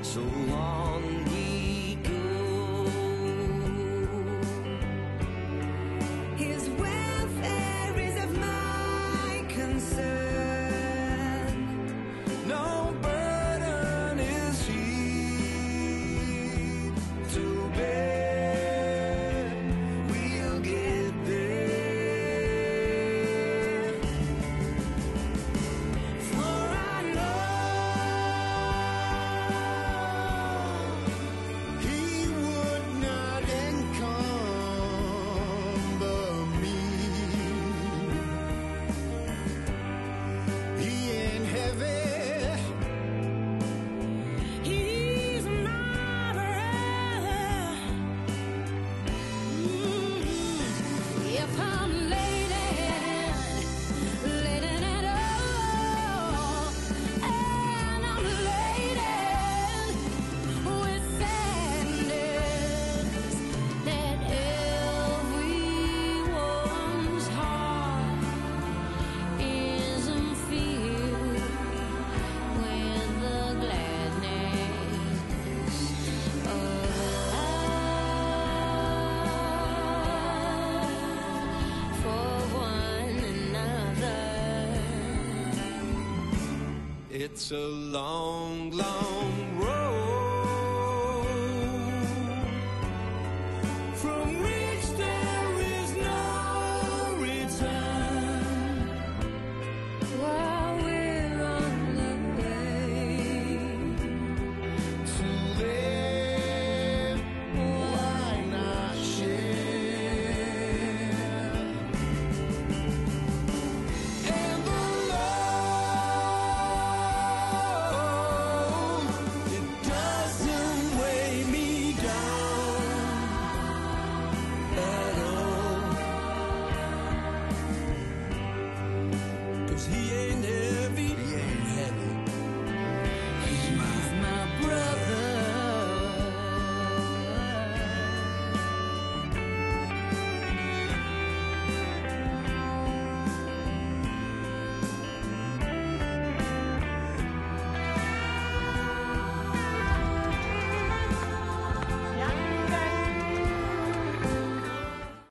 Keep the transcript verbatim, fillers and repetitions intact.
so on we go. His welfare is of my concern. No burden is he to bear. We'll get there. For I know he would not encumber me. He ain't heavy. He's not heavy. If I'm laden, laden at all, and I'm laden with sadness that everyone's heart isn't filled with the gladness of love for one another. It's a long, long road